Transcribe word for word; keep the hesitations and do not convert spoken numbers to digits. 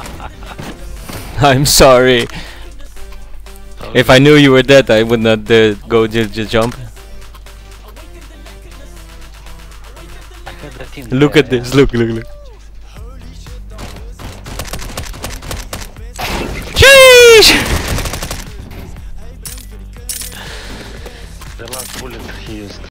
I'm sorry. Oh, If I knew you were dead, I would not uh, go j j jump. I had that in Look there, at this. yeah. Look, look, look. Sheesh! The last bullet he used.